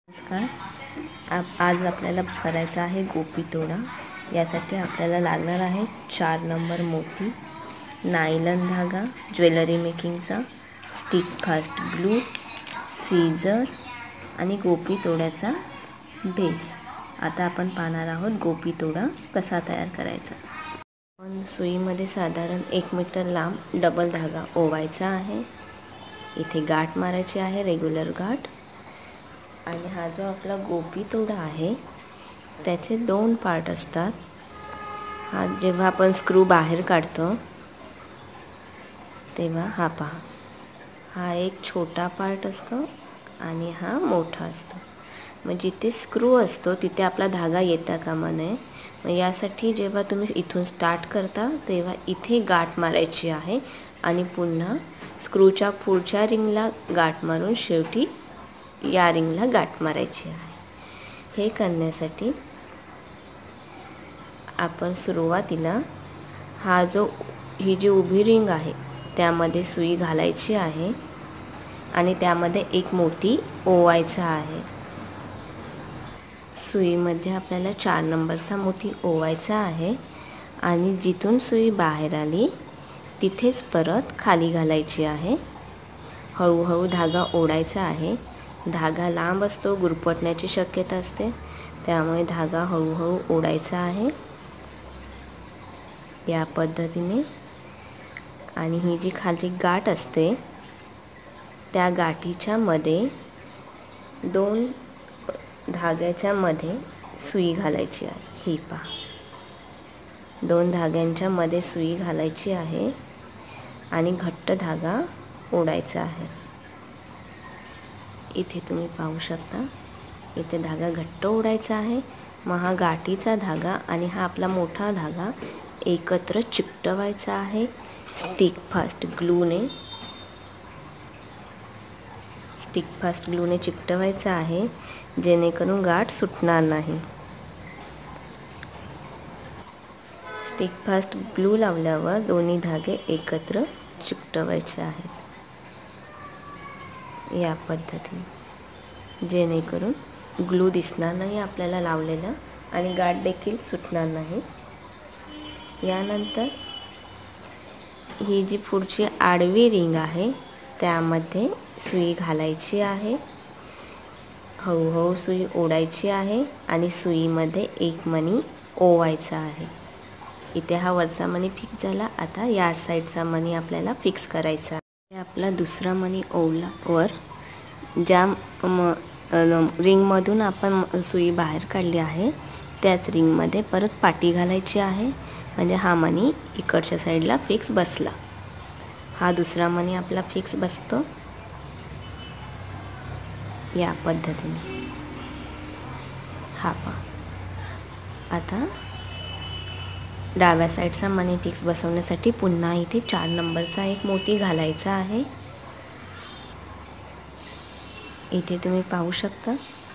नमस्कार. आज आपल्याला करायचा आहे गोपी तोडा. यासाठी आपल्याला लागणार आहे 4 नंबर मोती, नायलॉन धागा, ज्वेलरी मेकिंगचा, स्टिक फास्ट ग्लू, सीझर आणि गोपी तोड्याचा बेस. आता आपण पाहणार आहोत गोपी तोडा कसा तयार करायचा. पण सुईमध्ये साधारण 1 मीटर लांब डबल धागा ओवायचा आहे. इथे गाठ मारायची आहे, रेग्युलर गाठ. आणि हा जो आपला गोपी तोडा आहे त्याचे 2 पार्ट असतात. हा जेव्हा आपण स्क्रू बाहेर काढतो तेव्हा हा पहा, हा एक छोटा पार्ट असतो आणि हा मोठा असतो. मग जिथे स्क्रू असतो तिथे आपला धागा येता कामा नये. मग यासाठी जेव्हा तुम्ही इथून स्टार्ट करता तेव्हा इथे गाठ मारायची आहे आणि पुन्हा स्क्रूच्या पुढच्या रिंगला गाठ मारून शेवटी या रिंगला गाठ मारायची आहे. हे करण्यासाठी आपण सुरुवातीला ही जी उभी रिंग आहे त्यामध्ये सुई घालायची आहे आणि त्यामध्ये एक मोती ओवायचा आहे. सुईमध्ये आपल्याला 4 नंबरचा मोती ओवायचा आहे आणि जिथून सुई बाहेर आली तिथेच परत खाली घालायची आहे. हळूहळू धागा ओढायचा आहे. धागा लांब असतो, गुरफटण्याची शक्यता असते, त्यामुळे धागा हळूहळू ओढायचा आहे या पद्धतीने. आणि ही जी खाली गाठ असते त्या गाठीच्या मध्ये 2 धाग्याच्या मध्ये सुई घालायची आहे. ही पहा, 2 धाग्यांच्या मध्ये सुई घालायची आहे आणि घट्ट धागा ओढायचा आहे. इथे तुम्ही पाहू शकता, इथे धागा घट्ट ओढायचा आहे. मग हा गाठीचा धागा आणि हा आपला मोठा धागा एकत्र चिकटवायचा आहे स्टिक फास्ट ग्लूने चिकटवायचा आहे, जेणेकरून गाठ सुटणार नाही. स्टिक फास्ट ग्लू लावल्यावर दोन्ही धागे एकत्र चिकटवायचे आहेत या पद्धतीने, जेणेकरून ग्लू दिसणार नाही आपल्याला लावलेला आणि गाठ देखील सुटणार नाही. यानंतर ही जी पुढची आडवी रिंग आहे त्यामध्ये सुई घालायची आहे. हळूहळू सुई ओढायची आहे आणि सुईमध्ये एक मणी ओवायचा आहे. इथे हा वरचा मणी फिक्स झाला. आता या साईडचा मणी आपल्याला फिक्स करायचा आहे. आपला दुसरा मणी ओवल्यावर ज्या रिंगमधून आपण सुई बाहेर काढली आहे त्याच रिंगमध्ये परत पाटी घालायची आहे, म्हणजे हा मणी इकडच्या साईडला फिक्स बसला. हा दुसरा मणी आपला फिक्स बसतो या पद्धतीने. हा पहा, आता डाव्या साईडचा मणी फिक्स बसवण्यासाठी पुन्हा इथे 4 नंबरचा एक मोती घालायचा आहे. इथे तुम्ही पाहू शकता,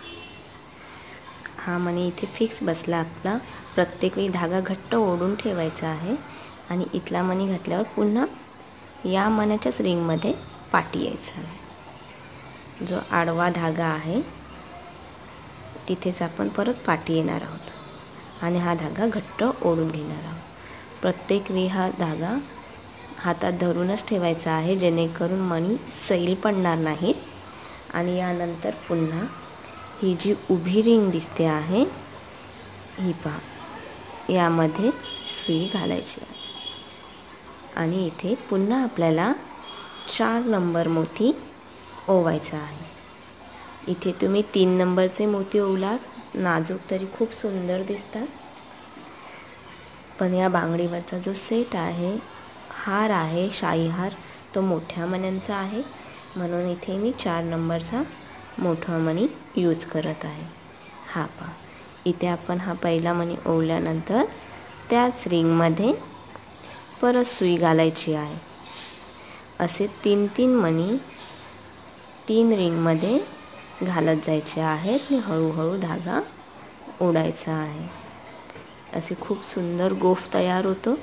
हा मणी इथे फिक्स बसला आपला. प्रत्येक वेळी धागा घट्ट ओढून ठेवायचा आहे आणि इथला मणी घातल्यावर पुन्हा या मण्याच्याच रिंगमध्ये पाटी यायचा आहे. जो आडवा धागा आहे तिथेच आपण परत पाटी येणार आहोत आणि हा धागा घट्ट ओढून घेणार आहोत. प्रत्येक वेळी हा धागा हातात धरूनच ठेवायचा आहे, जेणेकरून मणी सैल पडणार नाहीत. आणि यानंतर पुन्हा ही जी उभी रिंग दिसते आहे ही पहा, यामध्ये सुई घालायची आहे आणि इथे पुन्हा आपल्याला 4 नंबर मोती ओवायचा आहे. इथे तुम्ही 3 नंबरचे मोती ओवलात, नाजूक तरी खूप सुंदर दिसतात. पण या बांगडीवरचा जो सेट आहे, हार आहे शाही हार, तो मोठ्या मण्यांचा आहे, म्हणून इथे मी 4 नंबरचा मोठा मणी यूज करत आहे. हा पहा, इथे आपण हा पहिला मणी ओवल्यानंतर त्याच रिंगमध्ये परत सुई घालायची आहे. असे 3 मणी 3 रिंगमध्ये घालत जायचे आहेत आणि हळूहळू धागा ओढायचा आहे. असे खूप सुंदर गोफ तयार होतो.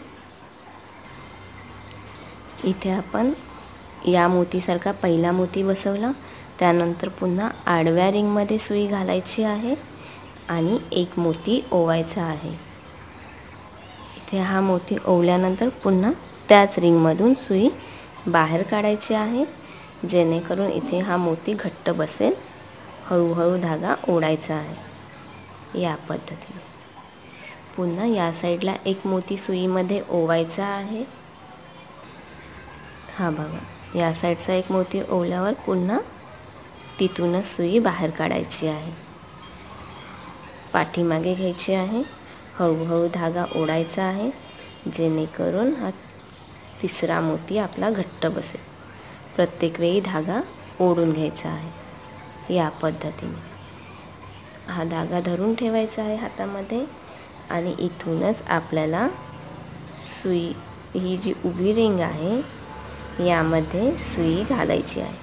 इथे आपण या मोतीसारखा पहिला मोती बसवला त्यानंतर पुन्हा आडव्या रिंगमध्ये सुई घालायची आहे आणि एक मोती ओवायचा आहे. इथे हा मोती ओवल्यानंतर पुन्हा त्याच रिंगमधून सुई बाहेर काढायची आहे, जेणेकरून इथे हा मोती घट्ट बसेल. हळूहळू धागा ओढायचा आहे या पद्धतीने. पुन्हा या साईडला एक मोती सुईमध्ये ओवायचा आहे. हा बघा, या साईडचा एक मोती ओवल्यावर पुन्हा तिथूनच सुई बाहेर काढायची आहे. पाठीमागे घ्यायची आहे. हळूहळू धागा ओढायचा आहे, जेणेकरून हा तिसरा मोती आपला घट्ट बसेल. प्रत्येक वेळी धागा ओढून घ्यायचा आहे या पद्धतीने. हा धागा धरून ठेवायचा आहे हातामध्ये आणि इथूनच आपल्याला सुई, ही जी उभी रिंग आहे यामध्ये सुई घालायची आहे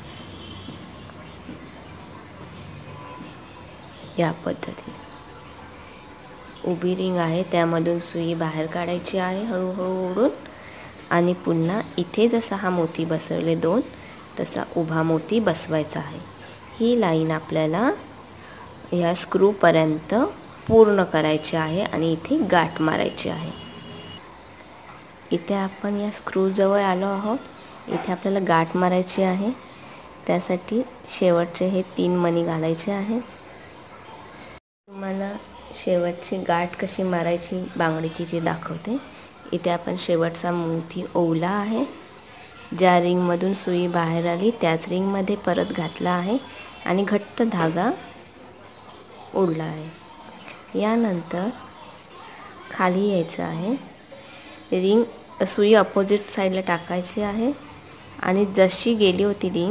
या पद्धतीने. उभी रिंग आहे त्यामधून सुई बाहेर काढायची आहे हळूहळू ओढून आणि पुन्हा इथे जसा हा मोती बसवले 2 तसा उभा मोती बसवायचा आहे. ही लाईन आपल्याला ह्या स्क्रूपर्यंत पूर्ण करायची आहे आणि इथे गाठ मारायची आहे. इथे आपण या स्क्रूजवळ आलो आहोत. इथे आपल्याला गाठ मारायची आहे. त्यासाठी शेवटचे हे 3 मणी घालायचे आहे. तुम्हाला शेवटची गाठ कशी मारायची बांगडीची ते दाखवते. इथे आपण शेवटचा मोती ओवला आहे. ज्या रिंगमधून सुई बाहेर आली त्याच रिंगमध्ये परत घातला आहे आणि घट्ट धागा ओढला आहे. यानंतर खाली यायचं आहे. रिंग सुई अपोजिट साईडला टाकायची आहे आणि जशी गेली होती रिंग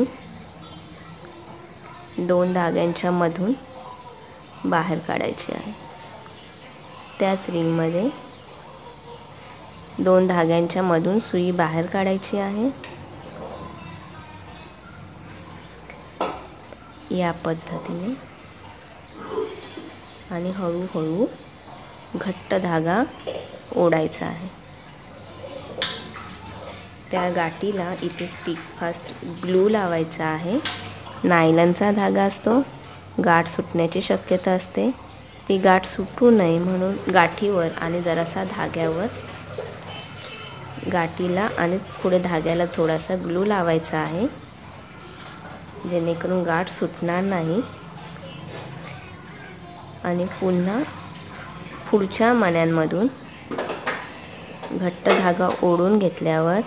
2 धाग्यांच्या मधून बाहेर काढायची आहे. त्याच रिंगमध्ये 2 धाग्यांच्या मधून सुई बाहेर काढायची आहे या पद्धतीने आणि हळूहळू घट्ट धागा ओढायचा आहे. त्या गाठीला इथे स्टिक फास्ट ग्लू लावायचा आहे. नायलॉनचा धागा असतो, गाठ सुटण्याची शक्यता असते. ती गाठ सुटू नये म्हणून गाठीवर आणि जरासा धाग्यावर, गाठीला आणि पुढे धाग्याला थोडासा ग्लू लावायचा आहे, जेणेकरून गाठ सुटणार नाही. आणि पुन्हा पुढच्या मण्यांमधून घट्ट धागा ओढून घेतल्यावर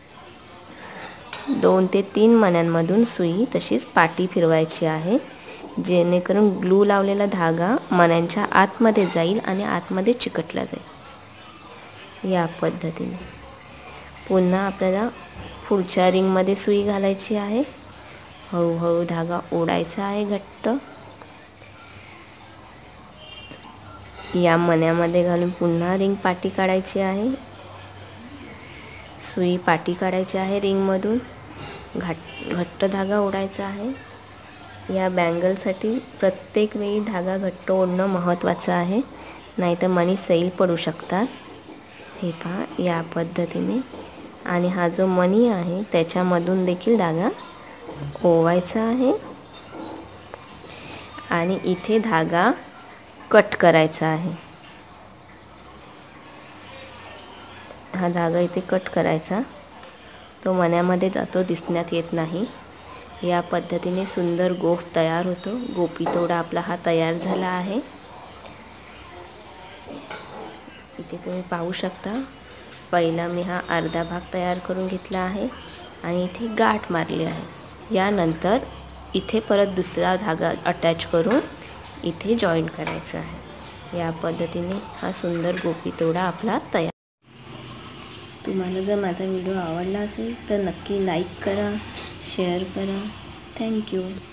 2 ते 3 मण्यांमधून सुई तशीच पाठी फिरवायची आहे, जेणेकरून ग्लू लावलेला धागा मण्यांच्या आतमध्ये जाईल आणि आतमध्ये चिकटला जाईल या पद्धतीने. पुन्हा आपल्याला पुढच्या रिंगमध्ये सुई घालायची आहे. हळूहळू धागा ओढायचा आहे घट्ट. या मण्यामध्ये घालून पुन्हा रिंग पाठी काढायची आहे. सुई पाठी काढायची आहे रिंगमधून. घट्ट धागा ओढायचा आहे. या बँगलसाठी प्रत्येक वेळी धागा घट्ट ओढणं महत्त्वाचं आहे, नाहीतर मणी सैल पडू शकतात. हे पहा या पद्धतीने. आणि हा जो मणी आहे त्याच्यामधून देखील धागा ओवायचा आहे आणि इथे धागा कट करायचा आहे. हा धागा इथे कट करायचा, तो मण्यामध्ये जातो, दिसण्यात येत नाही. या पद्धतीने सुंदर गोफ तयार होतो. गोपीतोडा आपला हा तयार झाला आहे. इथे तुम्ही पाहू शकता. पहिला मी हा अर्धा भाग तयार करून घेतला आहे आणि इथे गाठ मारली आहे. यानंतर इथे परत दुसरा धागा अटॅच करून इथे जॉईन करायचा आहे. या पद्धतीने हा सुंदर गोपीतोडा आपला तयार. तुम्हाला जर माझा व्हिडिओ आवडला असेल तर नक्की लाईक करा, शेअर करा. थँक्यू.